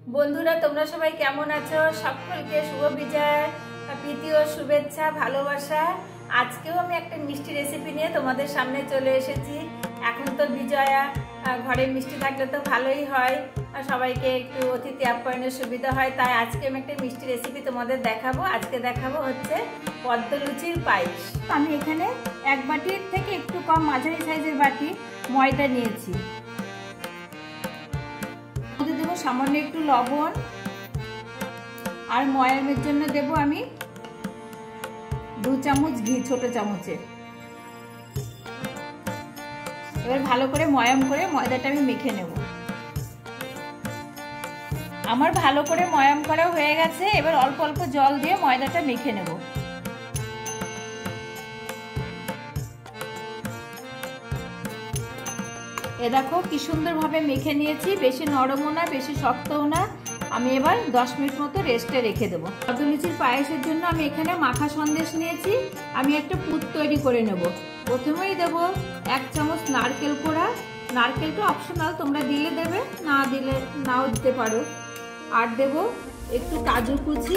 বন্ধুরা তোমরা সবাই কেমন আছো? সকলকে শুভ বিজয়, প্রীতি ও শুভেচ্ছা, ভালোবাসা। আজকেও আমি একটা মিষ্টি রেসিপি নিয়ে তোমাদের সামনে চলে এসেছি। এখন তো বিজয়া, ঘরে মিষ্টি থাকলে তো ভালোই হয়, আর সবাইকে একটু অতিথি আপ্যায়নের সুবিধা হয়। তাই আজকে আমি একটা মিষ্টি রেসিপি তোমাদের দেখাবো। আজকে দেখাবো হচ্ছে পদ্মলুচির পায়েস। আমি এখানে এক বাটির থেকে একটু কম মাঝারি সাইজের বাটি ময়দা নিয়েছি। দেবো সামান্য একটু লবণ, আর ময়ামের জন্য দেব আমি 2 চামচ ঘি, ছোট চামচে। এবার ভালো করে ময়াম করে ময়দাটা আমি মেখে নেব। আমার ভালো করে ময়াম করা হয়ে গেছে। এবার অল্প অল্প জল দিয়ে ময়দাটা মেখে নেব। এ দেখো কি সুন্দরভাবে মেখে নিয়েছি। বেশি নরমও না, বেশি শক্তও না। আমি এবার 10 মিনিট মতো রেস্টে রেখে দেবো। পদ্মলুচির পায়েসের জন্য আমি এখানে মাখা সন্দেশ নিয়েছি। আমি একটা পুর তৈরি করে নেব। প্রথমেই দেব 1 চামচ নারকেল কোড়া। নারকেলটা অপশনাল, তোমরা দিলে দেবে, না দিলে নাও দিতে পারো। আর দেব একটু কাজু কুচি,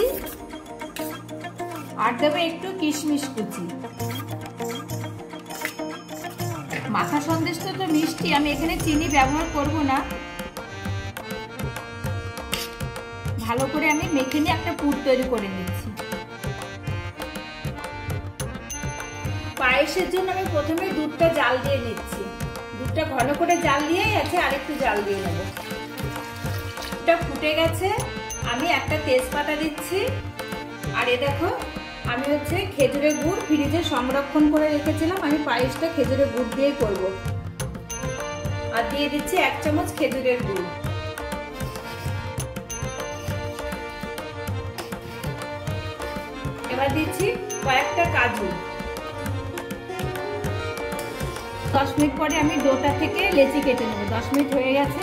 আর দেব একটু কিশমিশ কুচি। মাখা সন্দেশটা তো মিষ্টি, আমি এখানে চিনি ব্যবহার করব না। ভালো করে আমি মেখে নিয়ে একটা পুর তৈরি করে নিচ্ছি। পায়েসের জন্য আমি প্রথমে দুধটা জাল দিয়ে নিচ্ছি। দুধটা ঘন করে জাল দিয়েই আছে, আরেকটু জাল দিয়ে নেব। দুধটা ফুটে গেছে, আমি একটা তেজপাতা দিচ্ছি। আর এ দেখো আমি হচ্ছে খেজুরের গুড় ফ্রিজে সংরক্ষণ করে রেখেছিলাম। আমি পায়েসটা খেজুরের গুড় দিয়েই করব। আর দিয়ে দিচ্ছি 1 চামচ খেজুরের গুড়। এবার দিচ্ছি কয়েকটা কাজু। 10 মিনিট পরে আমি ডোটা থেকে লেচি কেটে নেব। 10 মিনিট হয়ে গেছে।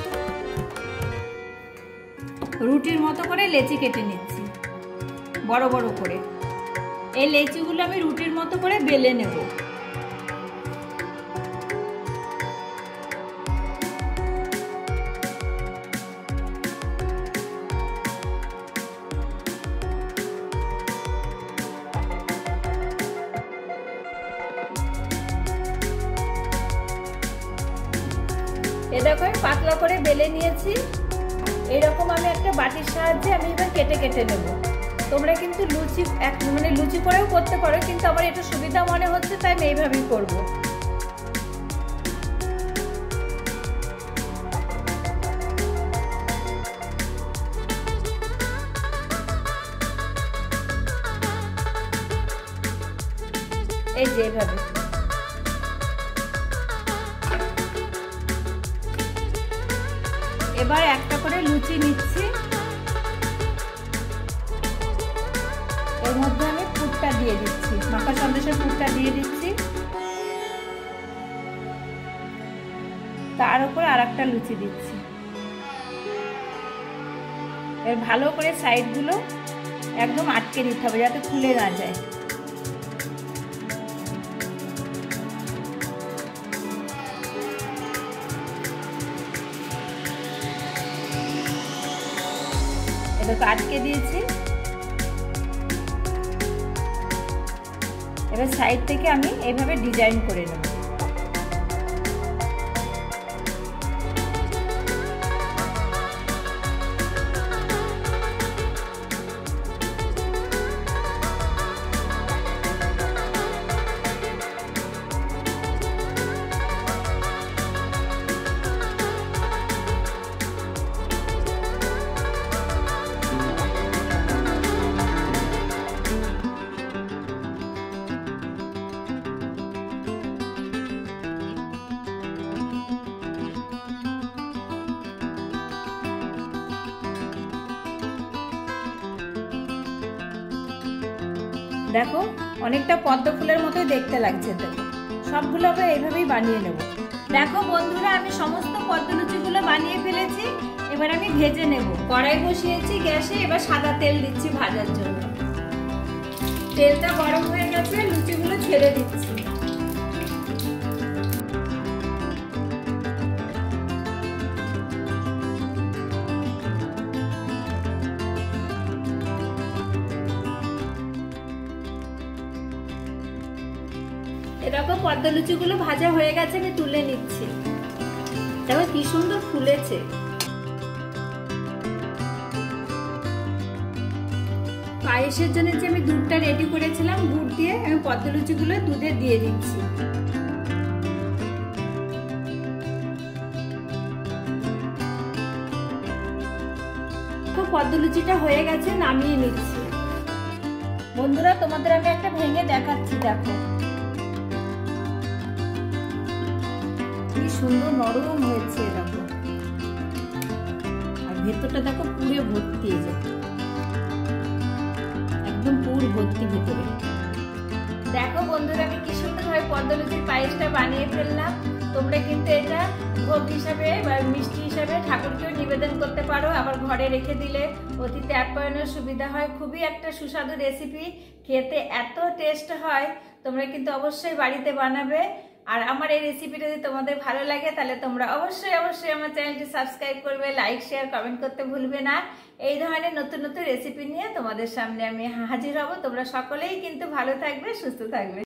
রুটির মতো করে লেচি কেটে নিচ্ছি, বড় বড় করে। এই লেচিগুলো আমি রুটির মতো করে বেলে নেব। এ দেখো আমি পাতলা করে বেলে নিয়েছি। এইরকম আমি একটা বাটির সাহায্যে আমি এবার কেটে কেটে নেব। তোমরা কিন্তু লুচি করেও করতে পারো, কিন্তু আমার এটা সুবিধা মনে হচ্ছে তাই আমি এইভাবেই করব। এই যে এইভাবে। এবার একটা করে লুচি নিচ্ছি। এর মধ্যে আমি পুরটা দিয়ে দিচ্ছি, মাখা সন্দেশের পুরটা দিয়ে দিচ্ছি। তার উপর আর একটা লুচি দিচ্ছি। এর ভালো করে সাইডগুলো একদম আটকে দিতে হবে যাতে খুলে না যায়। এটা আটকে দিয়েছি। এবার সাইড থেকে আমি এইভাবে ডিজাইন করে নেব। দেখো অনেকটা পদ্ম ফুলের মতোই দেখতে লাগছে। দেখো সবগুলো আমরা এইভাবেই বানিয়ে নেব। দেখো বন্ধুরা আমি সমস্ত পদ্মলুচিগুলো বানিয়ে ফেলেছি। এবার আমি ভেজে নেব। কড়াই বসিয়েছি গ্যাসে। এবার সাদা তেল দিচ্ছি ভাজার জন্য। তেলটা গরম হয়ে গেছে, লুচিগুলো ছেড়ে দিচ্ছি। দেখো পদ্ম লুচিগুলো ভাজা হয়ে গেছে, আমি তুলে নিচ্ছি। দেখো কি সুন্দর ফুলেছে। পায়েসের জন্য যে আমি দুধটা রেডি করেছিলাম, গুড় দিয়ে আমি পদ্ম লুচিগুলো দুধে দিয়ে দিচ্ছি। পদ্ম লুচিটা হয়ে গেছে, নামিয়ে নিচ্ছি। বন্ধুরা তোমাদের আমি একটা ভেঙে দেখাচ্ছি, দেখো কি সুন্দর নরম হয়েছে। দেখো আর ভেতরটা দেখো পুরো ভর্তি, একদম পুরো ভর্তি ভেতরে। দেখো বন্ধুরা আমি কি সুন্দর ভাবে পদ্ম লুচির পায়েসটা বানিয়ে ফেললাম। তোমরা কিন্তু এটা ভোগ হিসাবে বা মিষ্টি হিসাবে ঠাকুরকেও নিবেদন করতে পারো, আবার ঘরে রেখে দিলে অতিথি আপ্যায়নের সুবিধা হয়। খুবই একটা সুস্বাদু রেসিপি, খেতে এত টেস্ট হয়। তোমরা কিন্তু অবশ্যই বাড়িতে বানাবে। আর আমার এই রেসিপিটা যদি তোমাদের ভালো লাগে তাহলে তোমরা অবশ্যই আমার চ্যানেলটি সাবস্ক্রাইব করবে, লাইক শেয়ার কমেন্ট করতে ভুলবে না। এই ধরনের নতুন নতুন রেসিপি নিয়ে তোমাদের সামনে আমি হাজির হব। তোমরা সকলেই কিন্তু ভালো থাকবে, সুস্থ থাকবে।